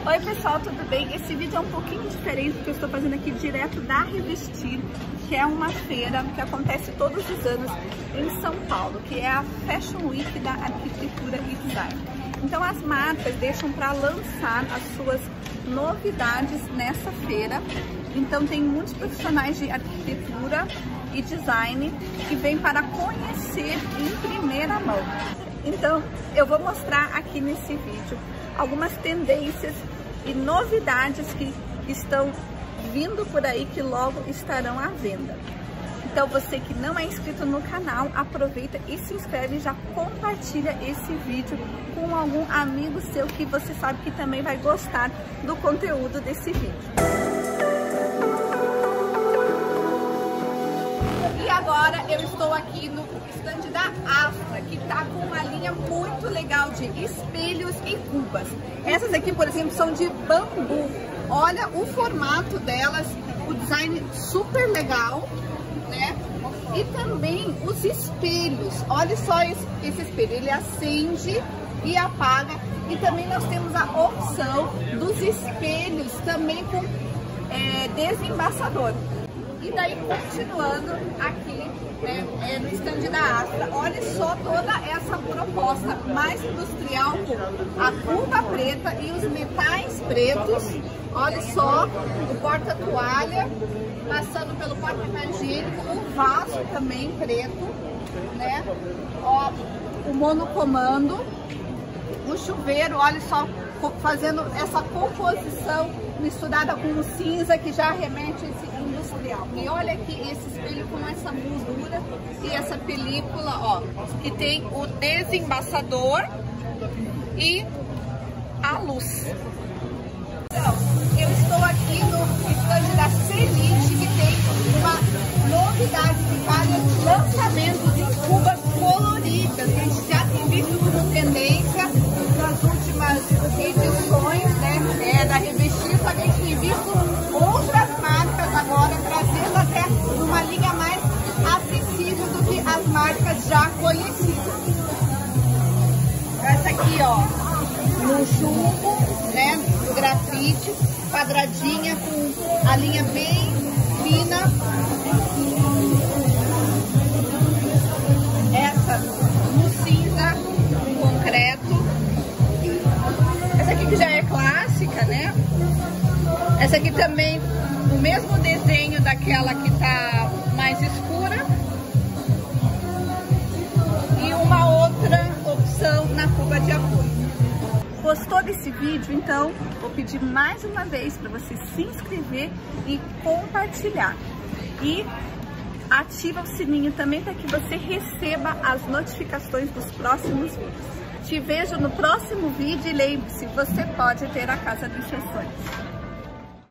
Oi pessoal, tudo bem? Esse vídeo é um pouquinho diferente porque eu estou fazendo aqui direto da Revestir, que é uma feira que acontece todos os anos em São Paulo, que é a Fashion Week da Arquitetura e Design. Então as marcas deixam para lançar as suas novidades nessa feira. Então tem muitos profissionais de arquitetura e design que vêm para conhecer em primeira mão. Então eu vou mostrar aqui nesse vídeo algumas tendências e novidades que estão vindo por aí, que logo estarão à venda. Então você que não é inscrito no canal, aproveita e se inscreve e já compartilha esse vídeo com algum amigo seu que você sabe que também vai gostar do conteúdo desse vídeo. E agora eu estou aqui no stand da Astra, que está com uma linha muito legal de espelhos e cubas. Essas aqui, por exemplo, são de bambu. Olha o formato delas, o design super legal, né? E também os espelhos. Olha só esse espelho, ele acende e apaga. E também nós temos a opção dos espelhos também com desembaçador. E daí, continuando aqui, né, no stand da Astra, olha só toda essa proposta mais industrial com a cuba preta e os metais pretos. Olha só o porta-toalha, passando pelo porta-papel higiênico, o vaso também preto, né? Ó, o monocomando, o chuveiro, olha só, fazendo essa composição misturada com o cinza que já remete a esse industrial. E olha aqui esse espelho com essa moldura e essa película, ó, que tem o desembaçador e a luz. Então, eu estou aqui no stand da Celite, que tem uma novidade de vários lançamentos em cubas coloridas. A gente já tem visto como tendência nas últimas edições, né, da Revestir, só que a gente tem visto outras marcas agora trazendo até uma linha mais acessível do que as marcas já conhecidas. Essa aqui, ó, no chumbo, né, do grafite, quadradinha com a linha bem fina. Essa no cinza, com concreto. Essa aqui que já é clássica, né? Essa aqui também, o mesmo desenho daquela que tá mais escura. E uma outra opção na cuba de apoio. Gostou desse vídeo? Então vou pedir mais uma vez para você se inscrever e compartilhar. E ativa o sininho também para que você receba as notificações dos próximos vídeos. Te vejo no próximo vídeo e lembre-se, você pode ter a casa dos seus sonhos.